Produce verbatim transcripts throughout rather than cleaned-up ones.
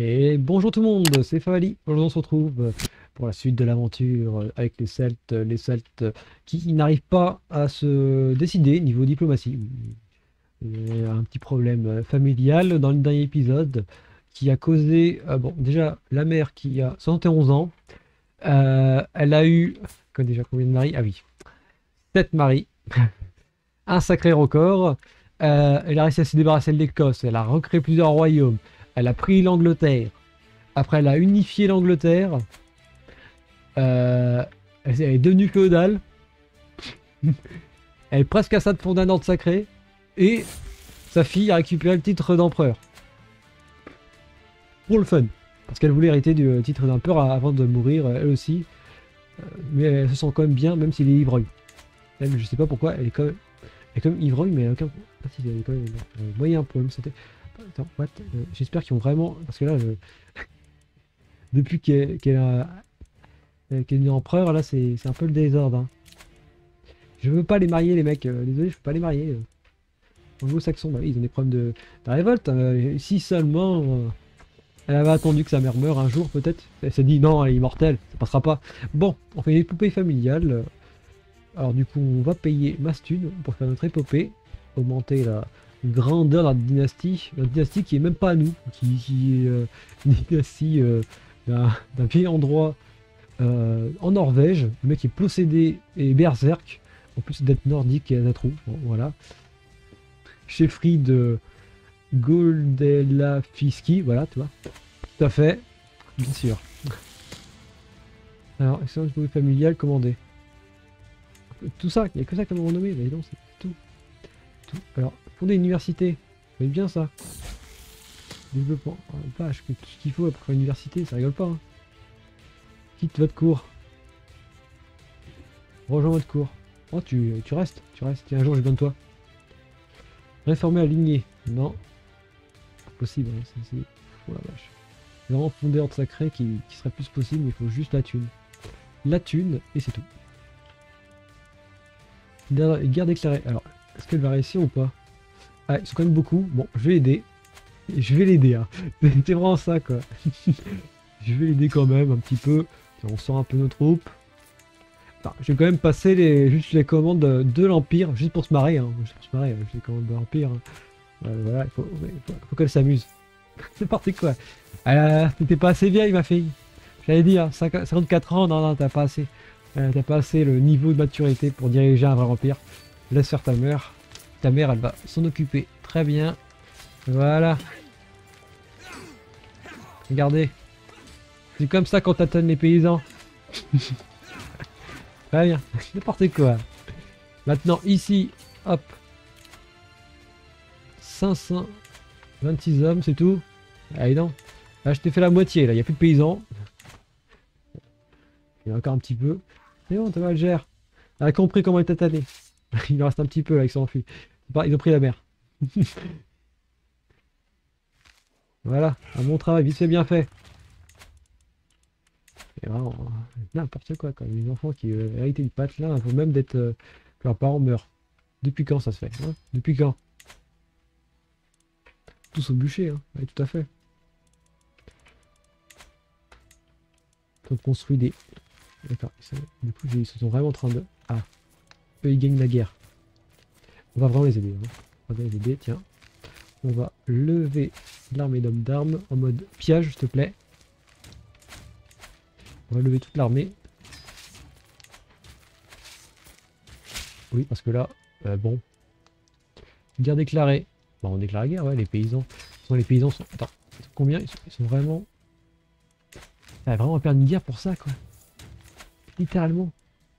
Et bonjour tout le monde, c'est Favali. Aujourd'hui on se retrouve pour la suite de l'aventure avec les Celtes, les Celtes qui n'arrivent pas à se décider niveau diplomatie. Il y a un petit problème familial dans le dernier épisode qui a causé, euh, bon déjà la mère qui a soixante et onze ans, euh, elle a eu, quoi, déjà combien de maris? Ah oui, sept maris, un sacré record. Euh, elle a réussi à se débarrasser de l'Écosse, elle a recréé plusieurs royaumes, elle a pris l'Angleterre. Après, elle a unifié l'Angleterre. Euh, elle est devenue féodale. Elle est presque à ça de fonder un ordre sacré. Et sa fille a récupéré le titre d'empereur. Pour le fun. Parce qu'elle voulait hériter du titre d'empereur avant de mourir, elle aussi. Mais elle se sent quand même bien, même s'il est ivrogne. Elle, je sais pas pourquoi, elle est quand même, elle est quand même ivrogne, mais elle a aucun. Ah si, elle est quand même euh, moyen problème. C'était. Attends, what euh, J'espère qu'ils ont vraiment. Parce que là, je... depuis qu'elle qu a. qu'elle est devenue empereur, là, c'est un peu le désordre. Hein. Je veux pas les marier, les mecs. Euh, désolé, je peux pas les marier. Euh. Anglo-saxons, bah oui, ils ont des problèmes de, de révolte. Euh, si seulement euh, elle avait attendu que sa mère meure un jour, peut-être. Elle s'est dit non, elle est immortelle, ça passera pas. Bon, on fait une épopée familiale. Alors, du coup, on va payer masse thune pour faire notre épopée. Augmenter la grandeur de la dynastie. La dynastie qui est même pas à nous. Qui, qui est euh, une dynastie euh, d'un vieil endroit euh, en Norvège. Le mec est possédé et berserk. En plus d'être nordique et Azatrou. Bon, voilà. Chefferie de Goldelafiski, voilà, tu vois. Tout à fait, bien sûr. Alors, excellence familiale commandée. Tout ça, il n'y a que ça comme renommé, mais non, c'est tout. tout. Alors, fonder une université, c'est bien ça. Développement, oh, vache, tout ce qu'il faut après l'université, ça rigole pas. Hein. Quitte votre cours. Rejoins votre cours. Oh, tu, tu restes, tu restes. Tiens, un jour, j'ai besoin de toi. Réformer la lignée. Non. Possible, hein, c'est... Oh la vache. Vraiment fonder ordre sacré qui, qui serait plus possible, mais il faut juste la thune. La thune, et c'est tout. Guerre déclarée. Alors, est-ce qu'elle va réussir ou pas? Ah, ils sont quand même beaucoup. Bon, je vais l'aider. Je vais l'aider, hein. C'est vraiment ça, quoi. Je vais l'aider quand même, un petit peu. On sort un peu nos troupes. Enfin, je vais quand même passer les, juste les commandes de l'Empire, juste pour se marrer, hein. Juste pour se marrer, juste les commandes de l'Empire. Hein. Euh, voilà, il faut, faut, faut qu'elle s'amuse. N'importe quoi. Euh, T'étais pas assez vieille, ma fille. J'avais dit, hein, cinquante-quatre ans, non, non, t'as pas assez. Euh, t'as pas assez le niveau de maturité pour diriger un vrai empire. Laisse faire ta mère. Ta mère, elle va s'en occuper. Très bien. Voilà. Regardez. C'est comme ça qu'on tâtonne les paysans. Très bien. N'importe quoi. Maintenant, ici, hop. cinq cent vingt-six hommes, c'est tout. Allez, non. Là, je t'ai fait la moitié, là. Il n'y a plus de paysans. Il y en a encore un petit peu. C'est bon, Thomas, elle gère. Elle a compris comment elle tâtonner. Il en reste un petit peu, là, ils s'enfuient. Ils ont pris la mer. Voilà, un bon travail, vite fait, bien fait. Et vraiment, n'importe quoi, quoi. Les enfants qui euh, héritent une patte là, avant même d'être euh, que leurs parents meurent. Depuis quand ça se fait hein? Depuis quand? Tous au bûcher, hein. Oui, tout à fait. On construit des... D'accord, du coup, ils sont vraiment en train de... Ah, eux, ils gagnent la guerre. On va vraiment les aider, hein. On va les aider, tiens. On va lever l'armée d'hommes d'armes en mode piège, s'il te plaît. On va lever toute l'armée. Oui, parce que là, euh, bon. Guerre déclarée. Bon, on déclare la guerre, ouais, les paysans. Les paysans sont... Attends, ils sont combien ils sont, ils sont vraiment... Ça va vraiment perdre une guerre pour ça, quoi. Littéralement.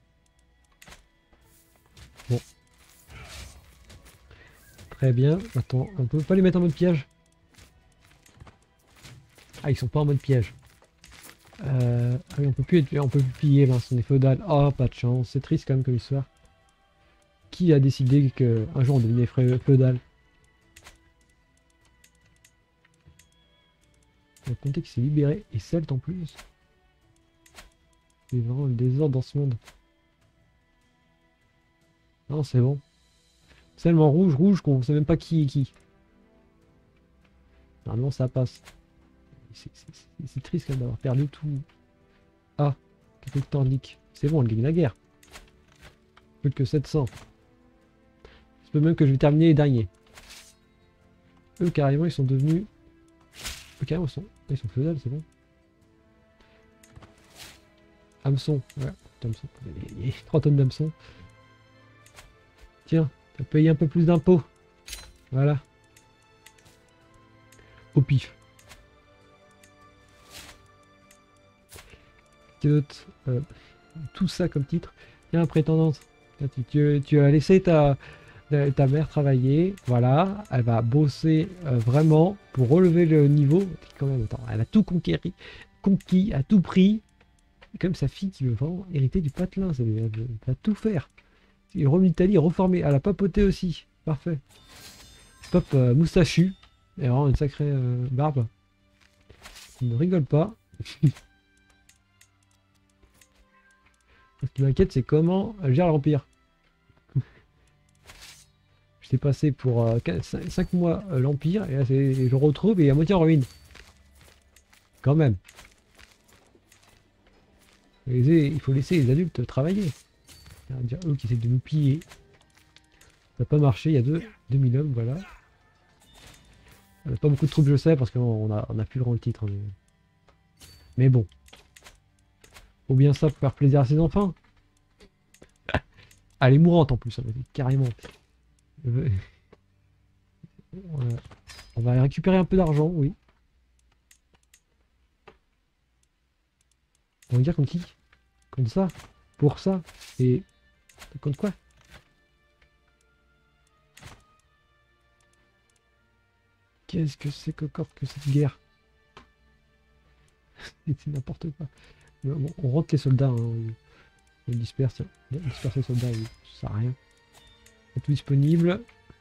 Bon. Très bien. Attends, on peut pas les mettre en mode piège. Ah, ils sont pas en mode piège. Euh... Ah oui, on peut plus être... on peut plus piller, là, on est feudal. Oh, pas de chance. C'est triste quand même comme histoire. Qui a décidé qu'un jour on devenait feudal? On va compter qu'il s'est libéré et celte en plus. C'est vraiment le désordre dans ce monde. Non, c'est bon. Seulement rouge, rouge, qu'on sait même pas qui est qui. Normalement, ça passe. c'est c'est- c'est triste quand même d'avoir perdu tout. Ah, quelques torniques. C'est bon, elle gagne la guerre. Plus que sept cents. Je peux même que je vais terminer les derniers. Eux, carrément, ils sont devenus... Eux, carrément, ils sont, ils sont feudales, c'est bon. Hameçon, ouais. Hameçon. Il y a trois tonnes d'hameçon. Tiens, t'as payé un peu plus d'impôts. Voilà. Au pif. D'autres, euh, tout ça comme titre. Tiens, prétendante. Là, tu, tu, tu as laissé ta, ta, ta mère travailler. Voilà. Elle va bosser euh, vraiment pour relever le niveau. Quand même, attends, elle a tout conquéri, conquis à tout prix. Et comme sa fille qui veut vraiment hériter du patelin. Ça, elle, elle va tout faire. Rome d'Italie reformée. Elle a papoté aussi. Parfait. Pop euh, moustachu. Et vraiment une sacrée euh, barbe. Il ne rigole pas. Ce qui m'inquiète, c'est comment elle gère l'Empire. Je t'ai passé pour euh, cinq mois euh, l'Empire, et là je le retrouve et il est à moitié en ruine. Quand même. Il faut laisser les adultes travailler. Dire eux qui essaient de nous piller. Ça n'a pas marché, il y a deux, deux mille hommes, voilà. On n'a pas beaucoup de troupes, je sais, parce qu'on a, on a plus vraiment le titre. Mais, mais bon. Faut bien ça pour faire plaisir à ses enfants. Elle est mourante en plus, carrément. On va récupérer un peu d'argent, oui. On va dire comme qui? Comme ça. Pour ça. Et... Contre quoi? Qu'est-ce que c'est qu'encore que cette guerre? C'est n'importe quoi. Bon, on rentre les soldats. Hein. On disperse. Tiens. Disperse les soldats, oui. Ça sert à rien. Tout disponible.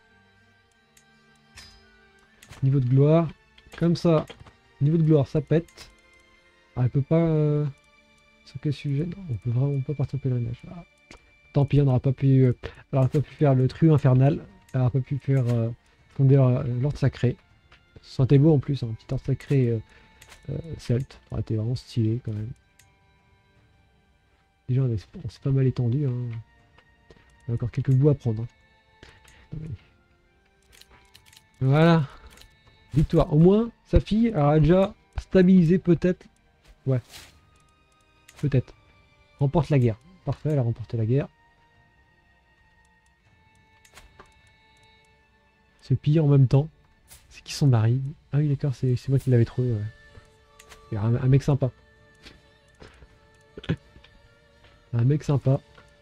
Niveau de gloire. Comme ça. Niveau de gloire, ça pète. Ah, elle peut pas... Euh... Sur quel sujet? Non, on peut vraiment pas partir au pèlerinage. Ah. Tant pis, on n'aura pas pu... Euh... Elle n'aura pas pu faire le trio infernal. Elle n'aura pas pu faire... Euh... fonder l'ordre sacré. Ça sentait beau en plus, un petit ordre sacré euh... Euh... celte. Ça aurait été vraiment stylé quand même. Déjà, on s'est pas mal étendu. Hein. Il y a encore quelques bouts à prendre. Hein. Voilà. Victoire. Au moins, sa fille a déjà stabilisé peut-être. Ouais. Peut-être. Remporte la guerre. Parfait, elle a remporté la guerre. Se piller en même temps. C'est qui son mari? Ah oui, d'accord, c'est moi qui l'avais trouvé. Ouais. Un, un mec sympa. Un mec sympa.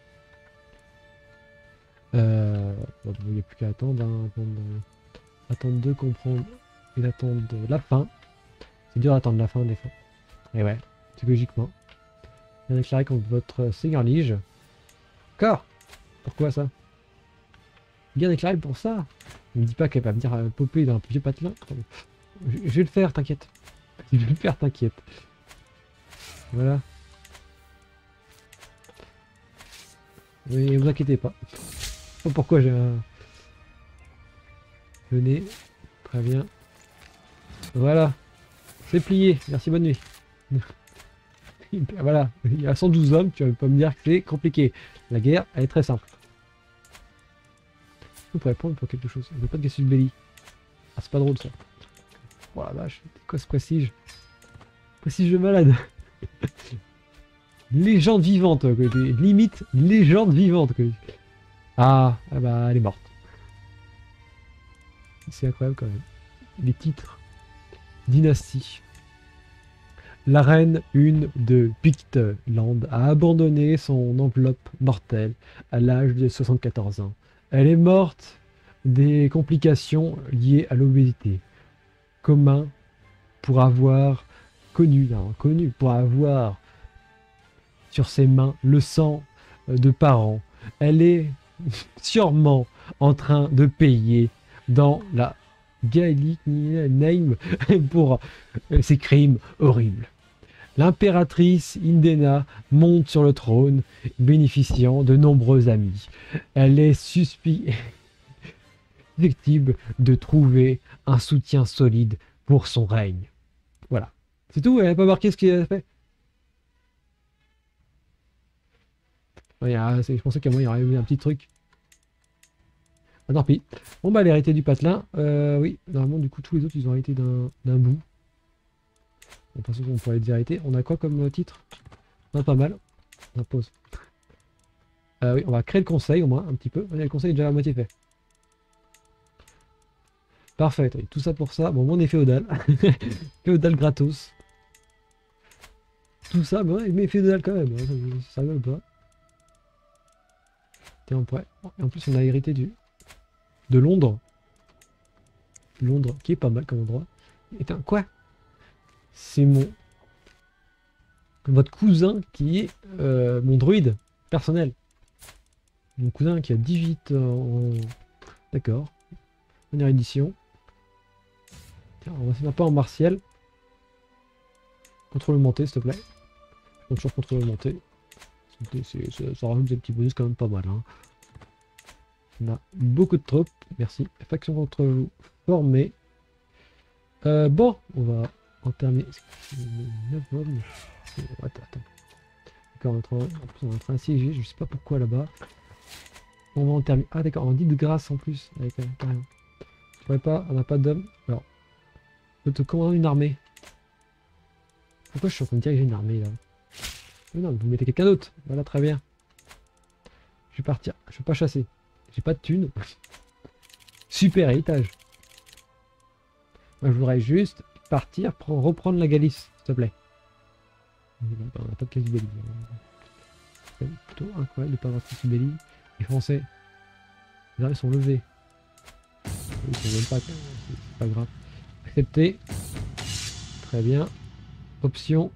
Euh, bon, il n'y a plus qu'à attendre, hein, attendre, euh, attendre de comprendre et d'attendre la fin. C'est dur d'attendre la fin des fois. Et ouais, psychologiquement. Bien déclaré contre votre seigneur Lige. Encore? Pourquoi ça? Bien déclaré pour ça. Ne me dis pas qu'elle va venir euh, popper dans un vieux patelin. Je, je vais le faire, t'inquiète. Je vais le faire, t'inquiète. Voilà. Mais vous inquiétez pas. Je sais pas pourquoi j'ai un... Venez. Très bien. Voilà. C'est plié. Merci, bonne nuit. Voilà. Il y a cent douze hommes. Tu vas pas me dire que c'est compliqué. La guerre, elle est très simple. On pourrait prendre pour quelque chose. On veut pas de Cassius Belli. Ah, c'est pas drôle ça. Oh la vache. C'est quoi ce prestige? Prestige de malade. Légende vivante, quoi. Limite légende vivante. Quoi. Ah, ah bah elle est morte. C'est incroyable quand même. Les titres. Dynastie. La reine une de Pictland a abandonné son enveloppe mortelle à l'âge de soixante-quatorze ans. Elle est morte des complications liées à l'obésité. Commun pour avoir connu, non, connu pour avoir sur ses mains le sang de parents. Elle est sûrement en train de payer dans la Gallique Name pour ses crimes horribles. L'impératrice Indena monte sur le trône, bénéficiant de nombreux amis. Elle est susceptible de trouver un soutien solide pour son règne. Voilà. C'est tout, elle n'a pas marqué ce qu'il a fait. Ouais, y a- c'est- je pensais qu'à moi il y aurait eu un petit truc. Ah, tant pis. Bon bah l'hérité du patelin. Euh, oui, normalement du coup tous les autres ils ont hérité d'un d'un bout. On pense qu'on pourrait les hériter. On a quoi comme euh, titre? On a pas mal. On pause. Euh, oui, on va créer le conseil au moins un petit peu. Le conseil est déjà à moitié fait. Parfait, oui, tout ça pour ça. Bon, on est féodal. Féodal gratos. Tout ça, mais ouais, mais féodal quand même. Hein, ça rigole pas. Tiens, on pourrait. Et en plus, on a hérité du de Londres. Londres, qui est pas mal comme endroit. Et un quoi? C'est mon votre cousin qui est euh, mon druide personnel. Mon cousin qui a dix-huit ans. D'accord. Dernière édition. Tiens, on va se mettre pas en martial. Contrôle augmenté, s'il te plaît. Je compte sur contrôle augmenté. C'est- c'est- Ça rajoute des petits bonus quand même pas mal. Hein. On a beaucoup de troupes. Merci. Faction contre vous formée. Euh, bon, on va en terminer. neuf hommes. Attends, attends. D'accord, on est en train, en plus, on est en train d'assiéger. Je sais pas pourquoi là-bas. On va en terminer. Ah, d'accord, on dit de grâce en plus. Avec, euh, carrément. Je pourrais pas, on n'a pas d'hommes. Alors, je peux te commander une armée. Pourquoi je suis en train de diriger une armée là? Mais non, vous mettez quelqu'un d'autre. Voilà, très bien. Je vais partir. Je vais pas chasser. J'ai pas de thunes. Super héritage. Moi, je voudrais juste partir, prendre, reprendre la Galice, s'il te plaît. On n'a pas de Casubelli. C'est plutôt incroyable de ne pas avoir de Casubelli. Les Français, les armées sont levées. Ils sont même pas. C'est pas grave. Accepter. Très bien. Option.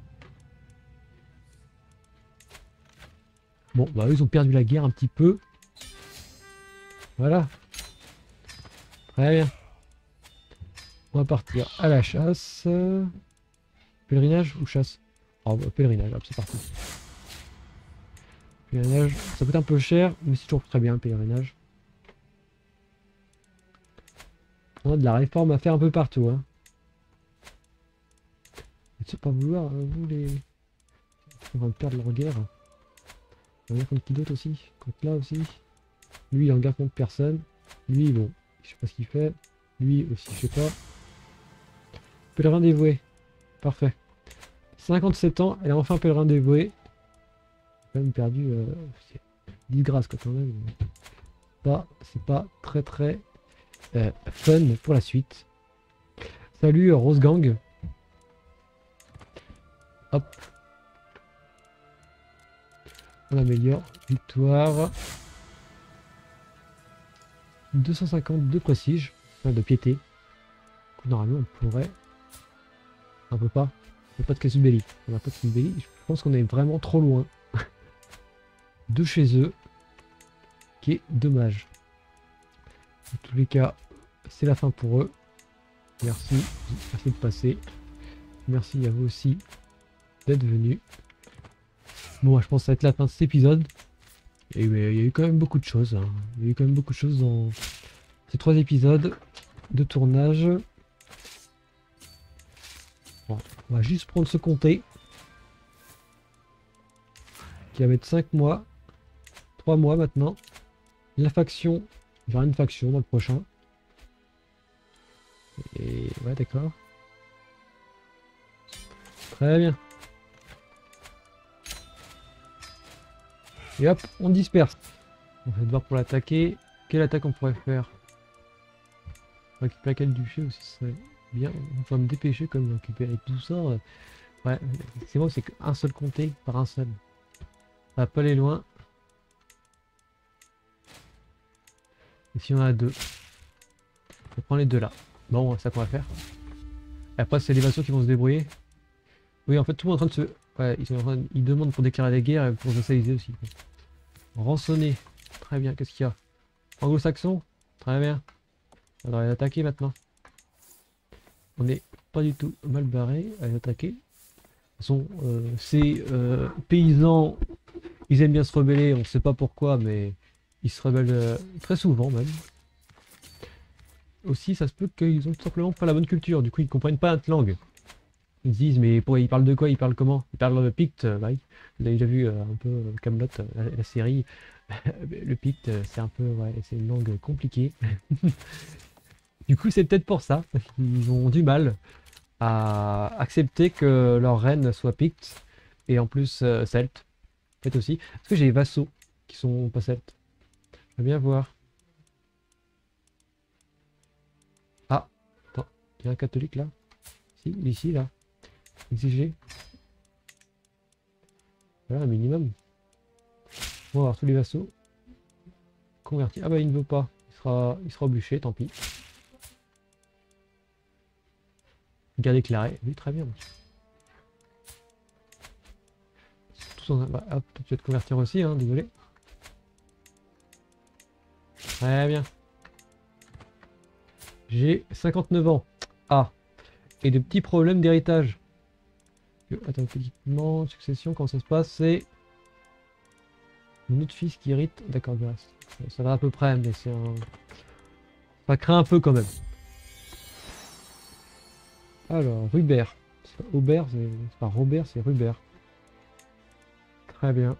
Bon, bah eux, ils ont perdu la guerre un petit peu. Voilà. Très bien. On va partir à la chasse. Pèlerinage ou chasse? Oh, bah, pèlerinage, hop, c'est parti. Pèlerinage, ça coûte un peu cher, mais c'est toujours très bien le pèlerinage. On a de la réforme à faire un peu partout. Hein. Et tu sais pas vouloir, euh, vous les... On va perdre leur guerre. On va guerre contre qui d'autre aussi? Contre là aussi. Lui, il est en guerre contre personne. Lui, bon, je sais pas ce qu'il fait. Lui aussi, je sais pas. Pèlerin dévoué. Parfait. cinquante-sept ans, elle a enfin pèlerin dévoué. Quand même perdu euh, disgrâce quoi quand même. Ça, c'est pas très très euh, fun pour la suite. Salut Rose Gang. Hop. On améliore. Victoire. deux cent cinquante de prestige. Enfin, de piété. Normalement on pourrait. On peut pas. On n'a pas de Casubelli. On n'a pas de Casubelli. Je pense qu'on est vraiment trop loin de chez eux. Qui est dommage. En tous les cas, c'est la fin pour eux. Merci. Merci de passer. Merci à vous aussi d'être venus. Bon, je pense que ça va être la fin de cet épisode. Et mais, il y a eu quand même beaucoup de choses. Hein. Il y a eu quand même beaucoup de choses dans ces trois épisodes de tournage. Bon, on va juste prendre ce comté. Qui va mettre cinq mois. trois mois maintenant. La faction. Il y aura une faction dans le prochain. Et ouais, d'accord. Très bien. Et hop, on disperse. On va devoir pour l'attaquer. Quelle attaque on pourrait faire? On va récupérer quel duché aussi, ce serait bien. On va me dépêcher comme de récupérer tout ça. Ouais, c'est bon, c'est qu'un seul comté par un seul. On va pas aller loin. Et si on en a deux, on prend les deux là. Bon, c'est ça qu'on va faire. Et après, c'est les vassaux qui vont se débrouiller. Oui, en fait, tout le monde est en train de se. Ouais, ils, sont en train de... ils demandent pour déclarer la guerre et pour vassaliser aussi. Rançonner. Très bien, qu'est-ce qu'il y a? Anglo-saxon. Très bien. On va les attaquer maintenant. On n'est pas du tout mal barré à les attaquer. De toute façon, euh, ces euh, paysans, ils aiment bien se rebeller, on ne sait pas pourquoi, mais ils se rebellent euh, très souvent même. Aussi, ça se peut qu'ils ont tout simplement pas la bonne culture, du coup ils ne comprennent pas notre langue. Ils se disent, mais pour, ils parlent de quoi? Ils parlent comment? Ils parlent de Pict, euh, bah oui. Vous avez déjà vu euh, un peu Camelot, la, la série. Le Pict, euh, c'est un peu, ouais, c'est une langue compliquée. Du coup, c'est peut-être pour ça. Ils ont du mal à accepter que leur reine soit Pict. Et en plus, euh, celte. Peut-être aussi. Est-ce que j'ai des vassaux qui sont pas celtes? Je veux bien voir. Ah, attends, il y a un catholique là? Si, ici, là. Exiger. Voilà, un minimum. On va voir tous les vassaux. Converti. Ah bah il ne veut pas. Il sera, il sera bûché, tant pis. Guerre déclarée. Oui, très bien. Tous en... bah, hop, tu vas te convertir aussi, hein, désolé. Très bien. J'ai cinquante-neuf ans. Ah. Et de petits problèmes d'héritage. Attends, équipement, succession, comment ça se passe? C'est mon autre fils qui hérite. D'accord, du reste. Ça va à peu près, mais c'est un... Ça craint un peu quand même. Alors, Rubert. C'est pas Aubert, c'est pas Robert, c'est Rubert. Très bien.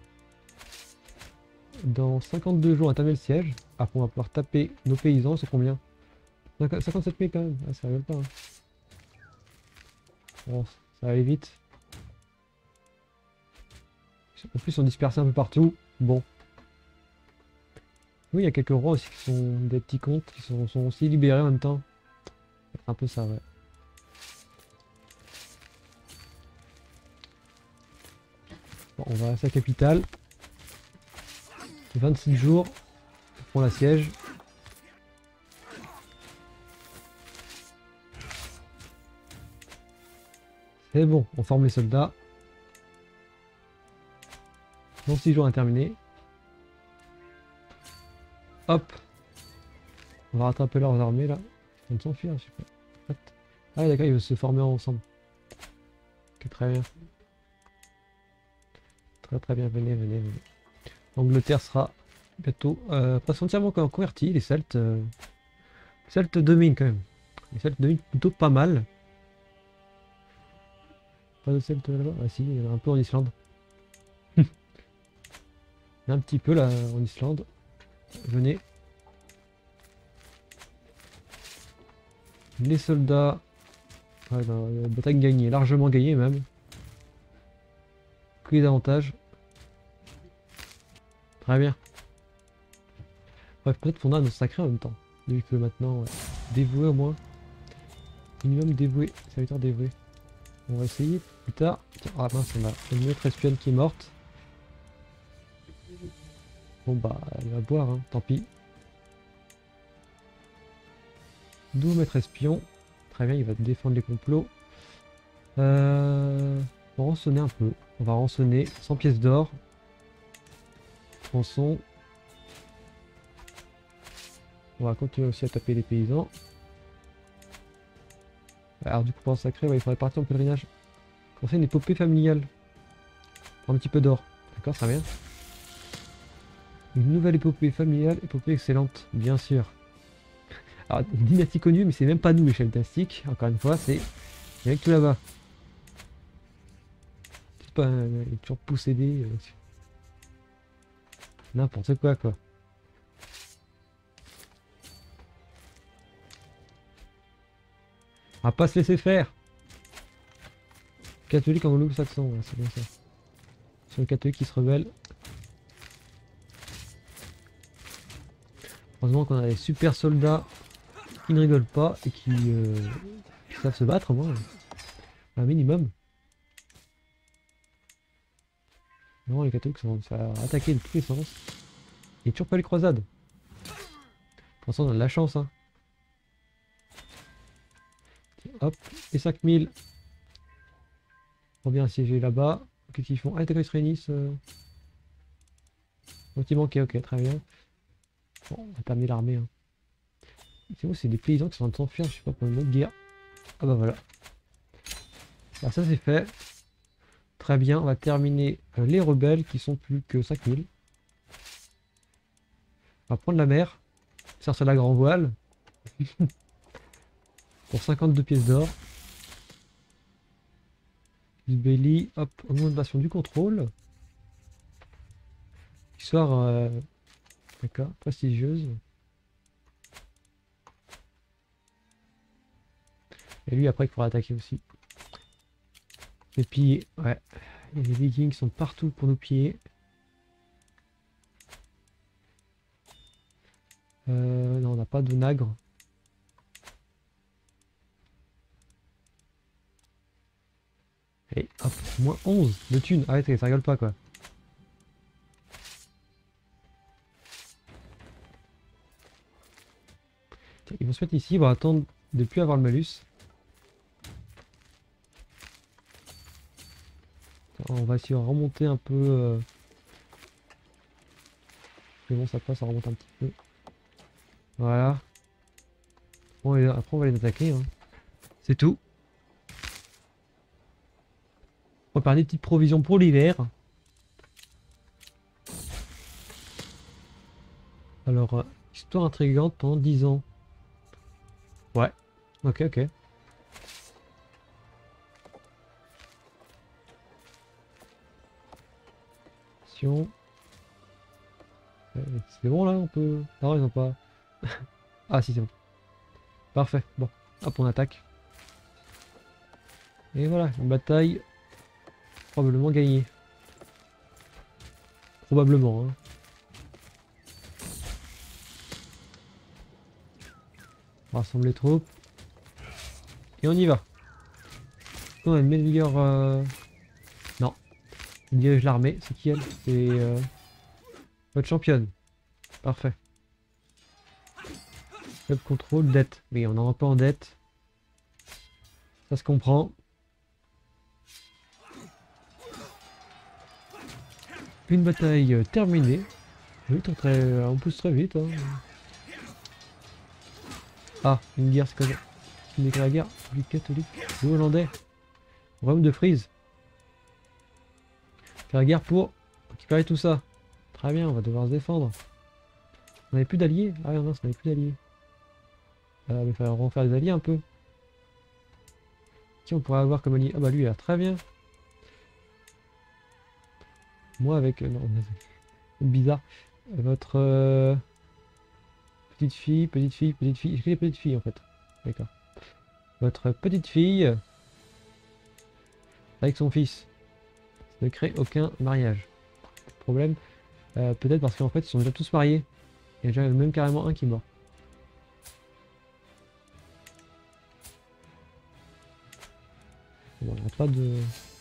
Dans cinquante-deux jours, on va terminer le siège. Après, on va pouvoir taper nos paysans. C'est combien? cinquante-sept mille quand même. Ah, ça rigole pas. Hein. Bon, ça va aller vite. En plus, ils sont dispersés un peu partout. Bon. Oui, il y a quelques rois aussi qui sont des petits comtes qui sont, sont aussi libérés en même temps. C'est un peu ça, ouais. Bon, on va à sa capitale. vingt-six jours pour la siège. C'est bon, on forme les soldats. Dans six jours à terminer. Hop. On va rattraper leurs armées là. Ils vont s'enfuir, je sais pas. Ah d'accord, ils veulent se former ensemble. Ok, très bien. Très très bien, venez, venez, venez. L'Angleterre sera bientôt euh, pas entièrement convertie, les Celtes. Euh, les Celtes dominent quand même. Les Celtes dominent plutôt pas mal. Pas de Celtes là-bas? Ah si, il y en a un peu en Islande. Il y en a un petit peu là en Islande. Venez. Les soldats. Ouais, non, la bataille gagnée, largement gagnée même. Que les avantages. Très bien. Bref, peut-être qu'on a nos sacrés en même temps. Vu que maintenant, ouais. Dévoué au moins. Minimum dévoué. Serviteur dévoué. On va essayer plus tard. Tiens, ah mince, on a une autre espionne qui est morte. Bon bah, elle va boire, hein. Tant pis. D'où maître espion. Très bien, il va défendre les complots. Euh... On va rançonner un peu. On va rançonner cent pièces d'or. Rançon. On va continuer aussi à taper les paysans. Alors du coup, pour un sacré, ouais, il faudrait partir en pèlerinage. Commencer une épopée familiale. Pour un petit peu d'or. D'accord, très bien. Une nouvelle épopée familiale, épopée excellente, bien sûr. Alors, une dynastie connue, mais c'est même pas nous les chefs dynastique. Encore une fois, c'est avec tout là-bas. C'est pas un... il est toujours possédé. Euh... N'importe quoi, quoi. On va pas se laisser faire. Catholique anglo-saxon, ouais, c'est bien ça. Sur les catholiques qui se rebellent. Heureusement qu'on a des super soldats qui ne rigolent pas et qui, euh, qui savent se battre, au moins. Un minimum. Non, les catholiques sont à attaquer de tous les sens. Et toujours pas les croisades. Pour l'instant, on a de la chance, hein. Hop, et cinq mille. On vient assiéger là-bas. Qu'est-ce qu'ils font? Ah, d'accord, ils se réunissent. Euh... Donc il manquait, ok, très bien. Bon, on va terminer l'armée. Hein. C'est où? C'est des paysans qui sont en train de s'enfuir, je sais pas, pour une autre guerre. Ah bah voilà. Bah ça c'est fait. Très bien, on va terminer euh, les rebelles qui sont plus que cinq mille. On va prendre la mer. Faire sur la grand voile. Pour cinquante-deux pièces d'or. Du belly, hop, augmentation du contrôle. Histoire, euh, d'accord, prestigieuse. Et lui après il faudra attaquer aussi. Et puis, ouais, il y a des vikings qui sont partout pour nous piller. Euh, non, on n'a pas de nagre. Et hop, moins onze de thunes. Arrêtez, ça rigole pas quoi. Tiens, ils vont se mettre ici, ils vont attendre de plus avoir le malus. Tiens, on va essayer de remonter un peu. Euh... Mais bon, ça passe, ça remonte un petit peu. Voilà. Bon, et après, on va les attaquer. Hein. C'est tout. On va faire des petites provisions pour l'hiver. Alors, euh, histoire intrigante pendant dix ans. Ouais. Ok, ok. Attention. C'est bon là, on peut... Non, ils ont pas... Ah si, c'est bon. Parfait. Bon, hop, on attaque. Et voilà, une bataille probablement gagnée. Probablement, hein. On rassemble les troupes. Et on y va. On a une meilleure... Euh... Non. Elle dirige l'armée. C'est qui elle? C'est... Euh... Votre championne. Parfait. Club contrôle, dette. Oui, on est un peu en dette. Ça se comprend. Une bataille euh, terminée. Oui, très, très, on pousse très vite. Hein. Ah, une guerre, c'est quoi ça? Une déclare la guerre du catholique, du hollandais. Royaume de Frise. Faire la guerre pour récupérer tout ça. Très bien, on va devoir se défendre. On n'avait plus d'alliés? Ah non, on n'avait plus d'alliés. Euh, mais il va falloir faire des alliés un peu. Qui on pourrait avoir comme allié? Ah bah lui il a l'air très bien. Moi avec... Euh, non, bizarre. Votre... Euh... Petite fille, petite fille, petite fille. J'ai que les petites filles en fait. D'accord. Votre petite fille... Avec son fils. Ça ne crée aucun mariage. Problème. Euh, Peut-être parce qu'en fait ils sont déjà tous mariés. Il y a déjà même carrément un qui est mort. Bon, on n'a pas de...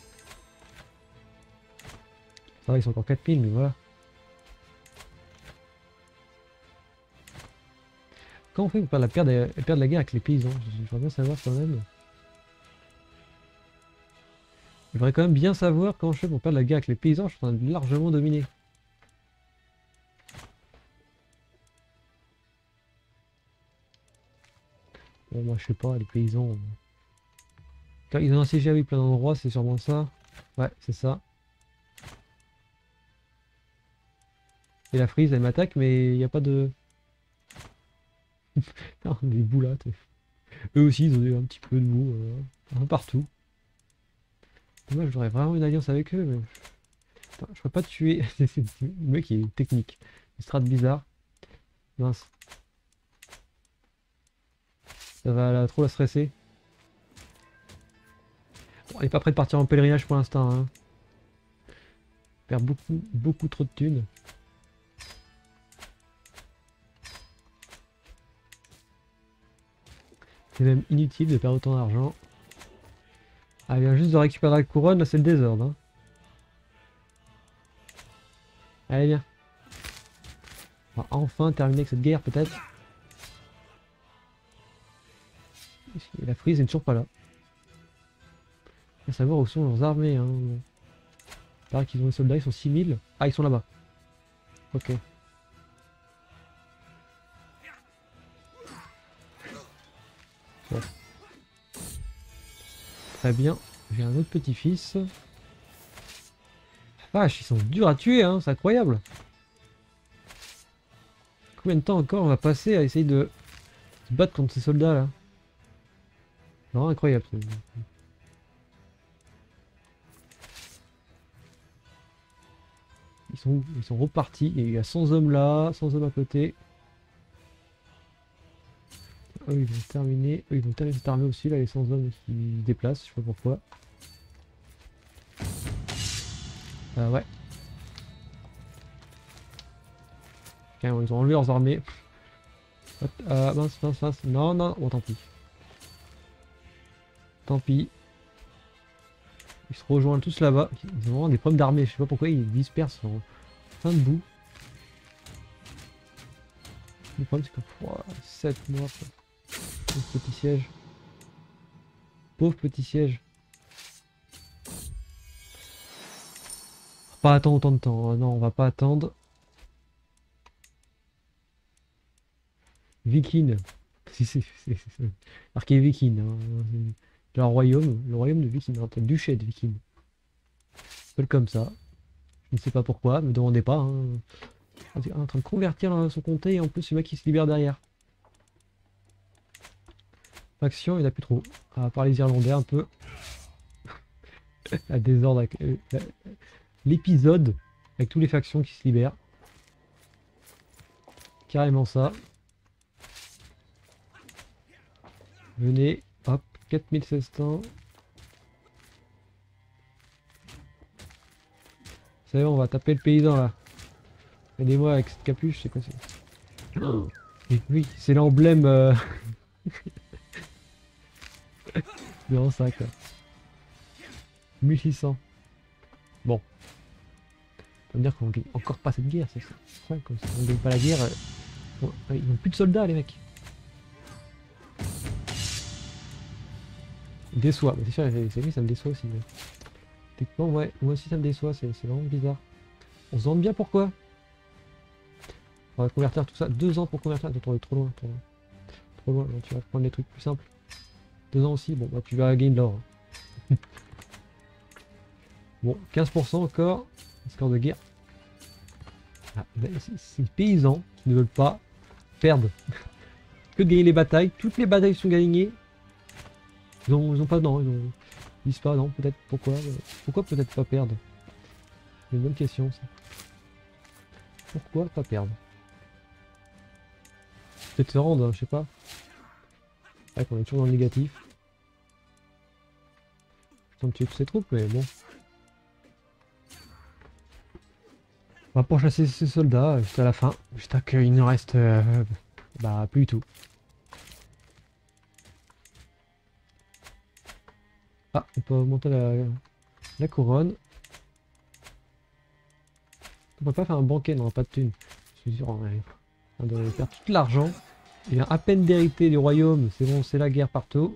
Ça va, ils sont encore quatre mille, mais voilà. Comment on fait pour perdre la, perdre, perdre la guerre avec les paysans? J'aimerais bien savoir quand même. J'aimerais quand même bien savoir comment je fais pour perdre la guerre avec les paysans. Je suis en train de largement dominer. Bon, moi je sais pas, les paysans... Quand ils ont assiégé avec plein d'endroits, c'est sûrement ça. Ouais, c'est ça. Et la frise, elle m'attaque, mais il n'y a pas de... non, des boulettes. Eux aussi, ils ont eu un petit peu de boue. Euh, un peu partout. Moi, j'aurais vraiment une alliance avec eux, mais... Putain, je pourrais pas tuer... le mec, il est technique. Une strat bizarre. Mince. Ça va la... trop la stresser. Bon, elle est pas prête de partir en pèlerinage pour l'instant. Hein. Perd beaucoup, beaucoup trop de thunes. C'est même inutile de perdre autant d'argent. Ah, elle vient juste de récupérer la couronne, là c'est le désordre. Hein. Allez, viens. On va enfin terminer avec cette guerre, peut-être. La frise n'est toujours pas là. Il faut savoir où sont leurs armées. Hein. Il paraît qu'ils ont des soldats, ils sont six mille. Ah, ils sont là-bas. Ok. Bon. Très bien. J'ai un autre petit-fils. Vache, ils sont durs à tuer, hein. C'est incroyable. Combien de temps encore on va passer à essayer de se battre contre ces soldats là? Non, incroyable. Ils sont, ils sont repartis. Et il y a cent hommes là, cent hommes à côté. Eux ils vont terminer. Eux ils vont terminer cette armée aussi là, les cent hommes qui se déplacent, je sais pas pourquoi. Euh, ouais. Carrément, ils ont enlevé leurs armées. Euh, mince, mince, mince. Non, non, bon tant pis. Tant pis. Ils se rejoignent tous là-bas. Ils ont vraiment des problèmes d'armée. Je sais pas pourquoi ils dispersent en fin de bout. Le problème c'est que oh, sept morts. Pauvre petit siège. Pauvre petit siège. On va pas attendre autant de temps. Non, on va pas attendre. Viking. Si c'est marqué Viking. Hein. Le royaume. Le royaume de Viking. Hein. Le duché de Viking. Appelle comme ça. Je ne sais pas pourquoi. Ne me demandez pas. Hein. En train de convertir son comté et en plus le mec qui se libère derrière. Faction, il n'y en a plus trop. À part les Irlandais un peu. La désordre avec euh, l'épisode avec toutes les factions qui se libèrent. Carrément ça. Venez, hop, quatre mille sept cents. Ça y est, on va taper le paysan là. Aidez-moi avec cette capuche, c'est quoi c'est oh. Oui, c'est l'emblème. Euh... c'est vraiment ça quoi. mille six cents. Bon. Ça veut dire qu'on gagne encore pas cette guerre, c'est ça. Ouais, comme ça, on gagne pas la guerre. Euh... Bon, ils n'ont plus de soldats les mecs. Ils déçoit, c'est sûr, c'est lui ça me déçoit aussi. Mais... techniquement ouais, moi aussi ça me déçoit, c'est vraiment bizarre. On se demande bien pourquoi. On va convertir tout ça. Deux ans pour convertir. Attends, on est trop loin. Trop loin. Trop loin. Non, tu vas prendre les trucs plus simples. Deux ans aussi. Bon, bah tu vas gagner de l'or. Bon, quinze pour cent encore. Score de guerre. Ah, c'est les paysans qui ne veulent pas perdre. Que de gagner les batailles. Toutes les batailles sont gagnées. Ils ont, ils ont pas. Non, ils, ont, ils disent pas. Non, peut-être. Pourquoi Pourquoi peut-être pas perdre? C'est une bonne question ça. Pourquoi pas perdre? Peut-être se rendre, hein, je sais pas. Ouais, qu'on est toujours dans le négatif. Je tente de tuer toutes ces troupes, mais bon. On va pourchasser ces soldats juste à la fin. Jusqu'à qu'il ne reste euh, bah plus du tout. Ah, on peut augmenter la, la couronne. On peut pas faire un banquet, non, pas de thunes. Je suis sûr, on va faire tout l'argent. Il vient à peine d'hériter du royaume, c'est bon, c'est la guerre partout.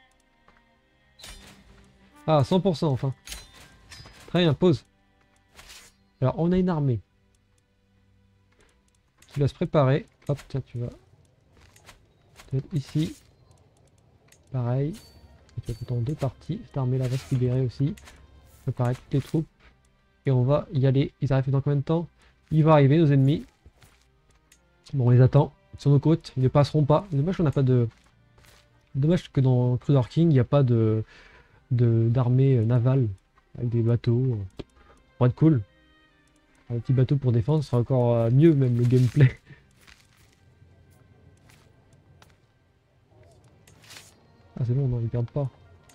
Ah, cent pour cent enfin. Très bien, pause. Alors, on a une armée qui va se préparer. Hop, tiens, tu vas être ici. Pareil. Et tu vas être en deux parties. Cette armée-là va se libérer aussi. Préparer toutes les troupes. Et on va y aller. Ils arrivent dans combien de temps? Ils vont arriver, nos ennemis. Bon, on les attend. Sur nos côtes, ils ne passeront pas. Dommage qu'on n'a pas de... Dommage que dans Crusader King, il n'y a pas de d'armée navale avec des bateaux. Pour être cool. Un petit bateau pour défendre, ce sera encore mieux même le gameplay. Ah c'est bon, non, ils perdent pas.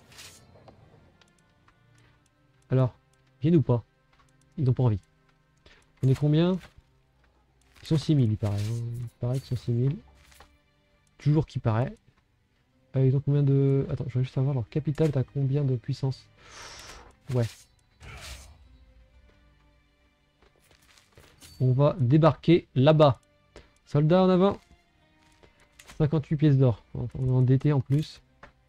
Alors, viennent ou pas? Ils n'ont pas envie. On est combien? Ils sont six mille, il paraît. Hein. Il paraît qu'ils sont six mille. Toujours qui paraît. Euh, ils ont combien de... Attends, je voudrais juste savoir leur capitale, t'as combien de puissance? Ouais. On va débarquer là-bas. Soldats en avant. cinquante-huit pièces d'or. On est endetté en plus.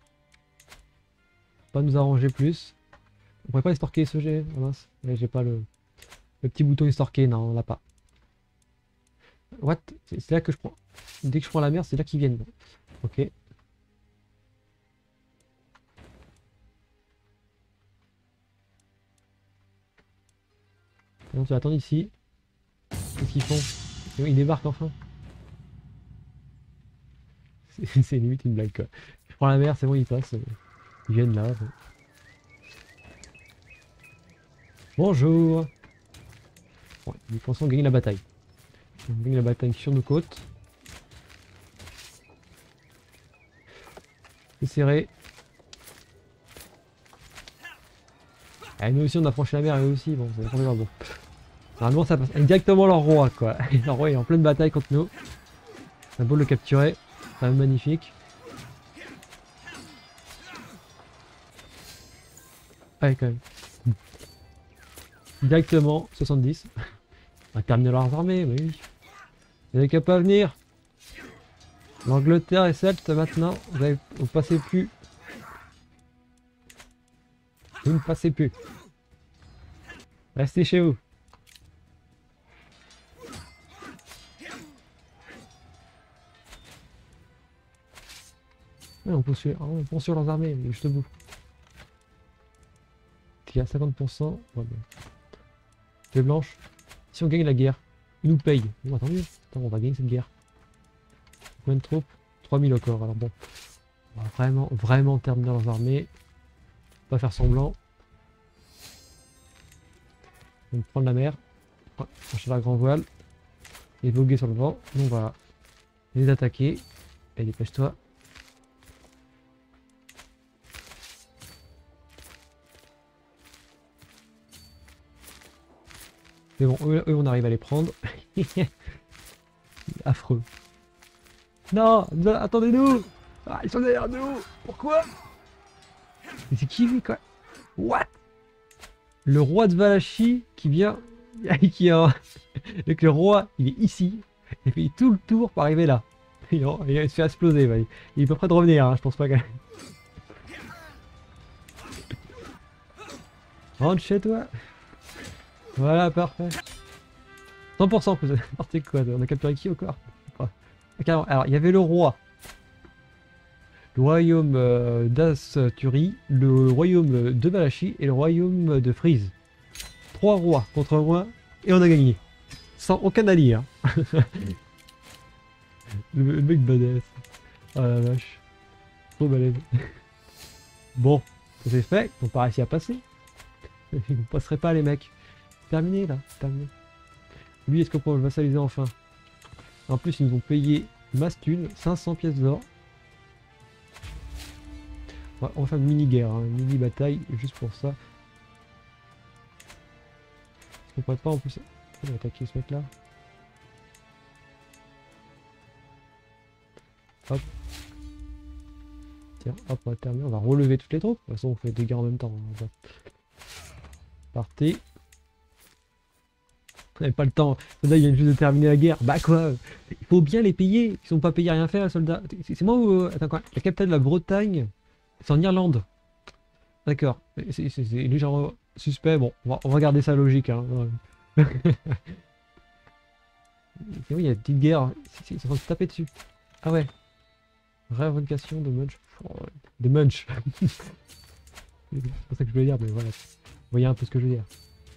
Pas nous arranger plus. On pourrait pas estorquer ce jet. Ah mince. J'ai pas le... le petit bouton estorquer. Non, on l'a pas. What? C'est là que je prends. Dès que je prends la mer, c'est là qu'ils viennent. Ok. Non, tu vas attendre ici. Qu'est-ce qu'ils font? Ils débarquent enfin. C'est limite une blague quoi. Je prends la mer, c'est bon, ils passent. Ils viennent là. Bon. Bonjour. Bon, Nous pensons gagner la bataille. On gagne la bataille sur nos côtes. C'est serré. Et nous aussi on a franchi la mer et eux aussi, bon, ça va bon. Normalement ça passe directement leur roi quoi. Leur roi est en pleine bataille contre nous. C'est beau de le capturer, c'est quand même magnifique. Allez quand même. Directement soixante-dix. On va terminer leurs armées, mais oui. Vous n'avez qu'à pas venir. L'Angleterre et Celtes maintenant, vous avez vous passez plus. Vous ne passez plus. Restez chez vous. Ouais, on poursuit, on poursuit leurs armées, mais juste debout. Il y a cinquante pour cent. Ouais, ben. Les blanches. Si on gagne la guerre, ils nous payent. Bon, tant mieux. Attends, on va gagner cette guerre. Combien de troupes? trois mille encore. Alors bon, on va vraiment, vraiment terminer leurs armées. Pas faire semblant. On va prendre la mer. Chercher la grand voile. Et voguer sur le vent. Nous, on va les attaquer. Et dépêche-toi. Mais bon, eux, eux, on arrive à les prendre. Affreux. Non, attendez-nous. Ah, ils sont derrière nous. Pourquoi? Mais c'est qui lui quoi? What? Le roi de Valachie qui vient... qui a... Donc le roi, il est ici. Il fait tout le tour pour arriver là. Il, il se fait exploser. Ouais. Il est pas prêt de revenir, hein, je pense pas que... Rentre chez toi. Voilà, parfait. cent pour cent plus. N'importe quoi, on a capturé qui encore? Alors, il y avait le roi. Le royaume euh, d'Asturie, le royaume de Valachie et le royaume de Frise. Trois rois contre moi et on a gagné. Sans aucun allié. Hein. le, le mec badass. Oh la vache. Trop balèze. Bon, ça c'est fait. Ils n'ont pas réussi à passer. Ils ne passeraient pas les mecs. Terminé là, terminé. Lui, est-ce qu'on peut le vassaliser enfin? En plus, ils nous ont payé masse thune, cinq cents pièces d'or. Ouais, on va faire une mini-guerre, hein, une mini-bataille, juste pour ça. On pourrait pas en plus... On va attaquer ce mec-là. Hop. Tiens, hop, on va terminer. On va relever toutes les troupes. De toute façon, on fait deux guerres en même temps. Hein. Partez. On n'avait pas le temps. Là, il vient juste de terminer la guerre. Bah quoi? Il faut bien les payer. Ils sont pas payés à rien faire, les soldats. C'est moi ou... Attends quoi? La capitale de la Bretagne, c'est en Irlande. D'accord. C'est légèrement suspect. Bon, on va, on va garder sa logique. Hein. Oui, il y a une petite guerre. Ils sont en train de se taper dessus. Ah ouais. Révocation de Munch. Oh, de Munch. C'est pas ça que je voulais dire, mais voilà. Vous voyez un peu ce que je veux dire.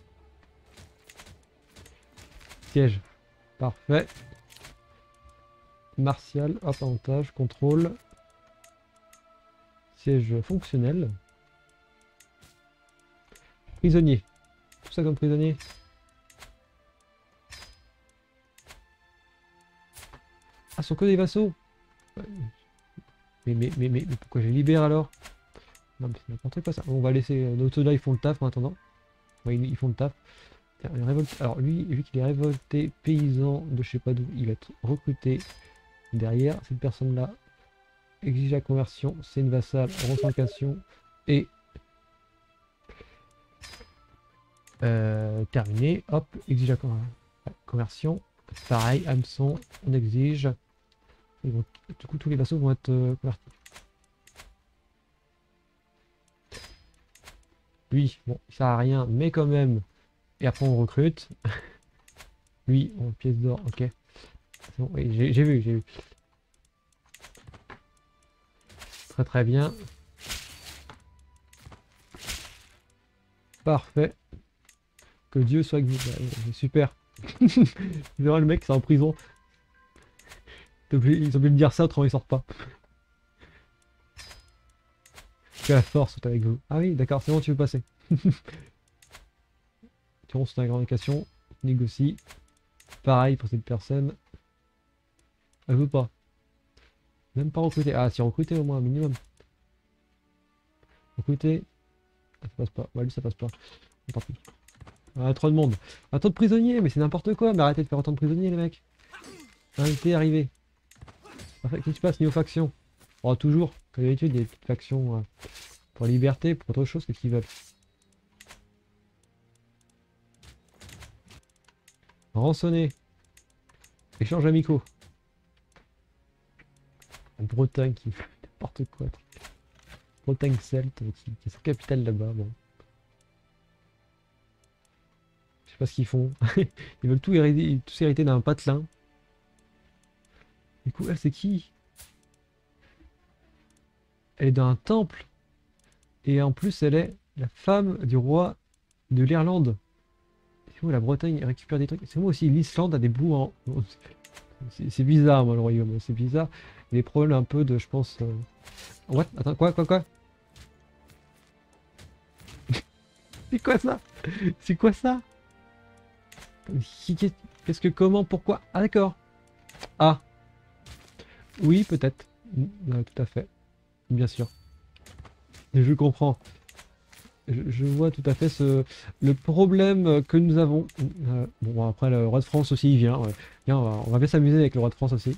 Siège. Parfait. Martial, hop, avantage, contrôle. Siège fonctionnel. Prisonnier. Tout ça comme prisonnier. Ah, ce sont que des vassaux. Mais, mais, mais, mais, mais pourquoi je les libère alors? Non, mais c'est n'importe quoi ça. On va laisser nos soldats, ils font le taf en attendant. Ouais, ils, ils font le taf. Tiens, une révolte... Alors lui, vu qu'il est révolté paysan de je sais pas d'où, il va être recruté derrière. Cette personne-là exige la conversion, c'est une vassale, recencation et euh, terminé. Hop, exige la conversion. Pareil, hameçon, on exige. Ils vont... Du coup, tous les vassaux vont être euh, convertis. Lui, bon, il sert à rien, mais quand même. Et après, on recrute. Lui, en pièce d'or, ok. Bon, oui, j'ai vu, j'ai vu. Très très bien. Parfait. Que Dieu soit avec vous. Bah, super. Le mec, c'est en prison. Ils ont oublié de dire ça, autrement il sort pas. Que la force soit avec vous. Ah oui, d'accord, c'est bon, tu veux passer. Tu ronces ta revendication. négocie. Pareil pour cette personne. Elle veut pas. Même pas recruter. Ah, si recruter au moins un minimum. Recruter. Ça passe pas. Ouais, lui ça passe pas. Tant pis. Ah, trop de monde. Autant de prisonniers, mais c'est n'importe quoi. Mais arrêtez de faire autant de prisonniers, les mecs. Arrêtez, arrivez. Qu'est-ce qui se passe niveau faction? Oh, toujours. Comme d'habitude, il y a des petites factions euh, pour la liberté, pour autre chose, qu'est-ce qu'ils veulent? Rançonner. Échange amicaux. En Bretagne qui fait n'importe quoi. Bretagne celte qui, qui est sa capitale là-bas. Bon. Je sais pas ce qu'ils font. Ils veulent tout hériter, tous hériter d'un patelin. Du coup, elle c'est qui? Elle est dans un temple. Et en plus, elle est la femme du roi de l'Irlande. C'est où la Bretagne récupère des trucs? C'est moi aussi, l'Islande a des bouts en... C'est bizarre, moi, le royaume. C'est bizarre. Il y a des problèmes un peu de, je pense... Euh... What? Attends, quoi, quoi, quoi? C'est quoi ça? C'est quoi ça? Qu'est-ce que, comment, pourquoi? Ah, d'accord. Ah. Oui, peut-être. Euh, tout à fait. Bien sûr. Je comprends. Je, je vois tout à fait ce, le problème que nous avons. Euh, bon, après, le roi de France aussi, il vient. Ouais. Viens, on, va, on va bien s'amuser avec le roi de France aussi.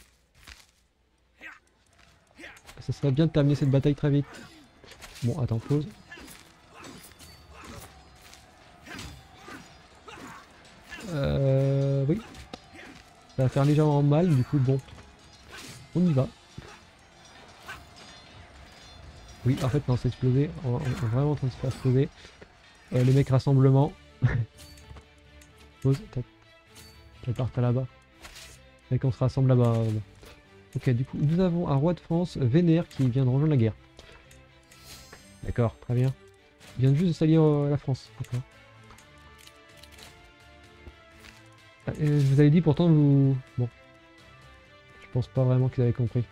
Ça serait bien de terminer cette bataille très vite. Bon, attends, pause. Euh, oui. Ça va faire légèrement mal, du coup, bon. On y va. Oui, en fait, non, c'est explosé. On, on est vraiment en train de se faire exploser. Euh, les mecs, rassemblement. Pause. Elle part là-bas. Et qu'on se rassemble là-bas. Ok, du coup, nous avons un roi de France, Vénère, qui vient de rejoindre la guerre. D'accord, très bien. Il vient juste de s'allier à la France. D'accord. Ah, je vous avais dit pourtant vous... Bon. Je pense pas vraiment qu'ils avaient compris.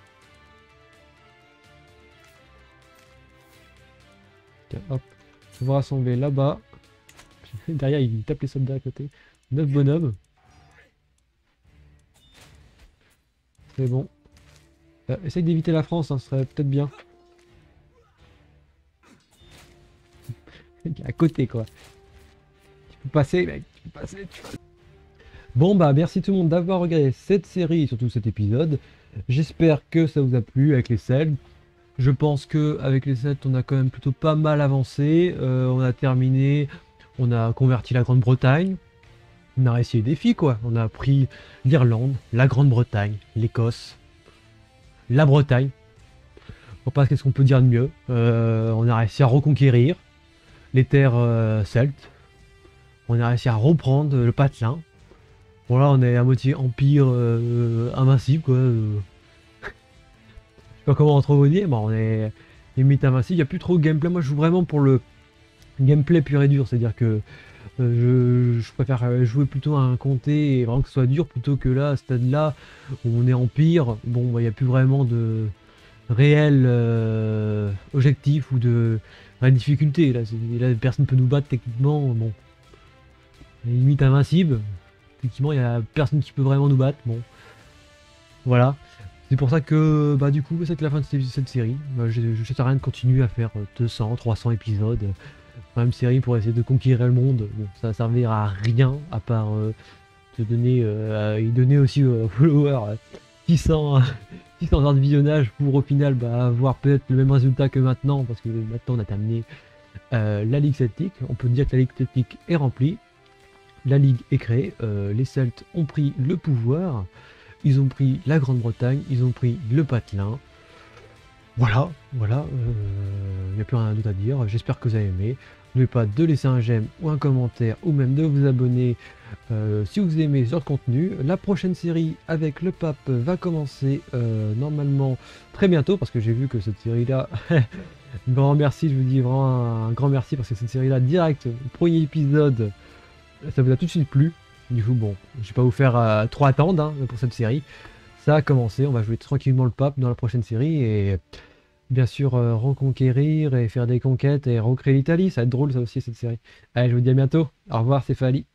Tiens, hop. On va rassembler là-bas. Derrière, il tape les soldats à côté. neuf bonhommes. C'est bon. Euh, essaye d'éviter la France, hein, ce serait peut-être bien. À côté, quoi. Tu peux passer, mec. Tu peux passer, tu peux... Bon, bah, merci tout le monde d'avoir regardé cette série et surtout cet épisode. J'espère que ça vous a plu avec les Celtes. Je pense que avec les Celtes, on a quand même plutôt pas mal avancé. Euh, on a terminé, on a converti la Grande-Bretagne. On a réussi les défis, quoi. On a pris l'Irlande, la Grande-Bretagne, l'Écosse, la Bretagne. On passe, qu'est-ce qu'on peut dire de mieux? euh, On a réussi à reconquérir les terres euh, celtes. On a réussi à reprendre le patelin. Bon là on est à moitié empire euh, invincible quoi. Euh... Je sais pas comment entre vous dire, mais on est limite invincible. Il n'y a plus trop de gameplay. Moi je joue vraiment pour le gameplay pur et dur. C'est-à-dire que euh, je, je préfère jouer plutôt à un comté et vraiment que ce soit dur plutôt que là, à ce stade-là, où on est empire. Bon, bah, il n'y a plus vraiment de réel euh, objectif ou de réelle difficulté. Là, là personne ne peut nous battre techniquement. Bon, limite invincible. Effectivement, il n'y a personne qui peut vraiment nous battre. Bon, voilà. C'est pour ça que, bah, du coup, c'est la fin de cette, cette série. Bah, je ne sais rien de continuer à faire deux cents, trois cents épisodes. Même série pour essayer de conquérir le monde. Bon, ça ne servira à rien à part euh, te donner, euh, et donner aussi aux followers six cents, six cents heures de visionnage pour au final bah, avoir peut-être le même résultat que maintenant. Parce que maintenant, on a terminé euh, la Ligue Celtique. On peut dire que la Ligue Celtique est remplie. La Ligue est créée, euh, les Celtes ont pris le pouvoir, ils ont pris la Grande-Bretagne, ils ont pris le patelin. Voilà, voilà, il euh, n'y a plus rien d'autre à dire, j'espère que vous avez aimé. N'oubliez pas de laisser un j'aime ou un commentaire, ou même de vous abonner euh, si vous aimez ce genre de contenu. La prochaine série avec le pape va commencer euh, normalement très bientôt, parce que j'ai vu que cette série-là... Un grand merci, je vous dis vraiment un grand merci, parce que cette série-là, direct, le premier épisode... Ça vous a tout de suite plu. Du coup, bon, je vais pas vous faire euh, trop attendre hein, pour cette série. Ça a commencé, on va jouer tranquillement le pape dans la prochaine série et bien sûr euh, reconquérir et faire des conquêtes et recréer l'Italie. Ça va être drôle ça aussi cette série. Allez, je vous dis à bientôt. Au revoir, c'est Fali.